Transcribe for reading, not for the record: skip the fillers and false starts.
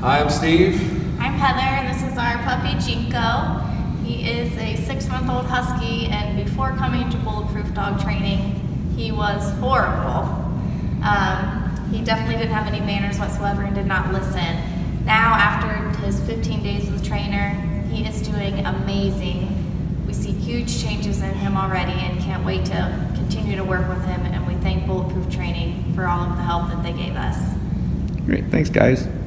Hi, I'm Steve. I'm Heather, and this is our puppy Jinko. He is a 6-month-old Husky, and before coming to Bulletproof Dog Training, he was horrible. He definitely didn't have any manners whatsoever and did not listen. Now, after his 15 days with the trainer, he is doing amazing. We see huge changes in him already and can't wait to continue to work with him, and we thank Bulletproof Training for all of the help that they gave us. Great, thanks guys.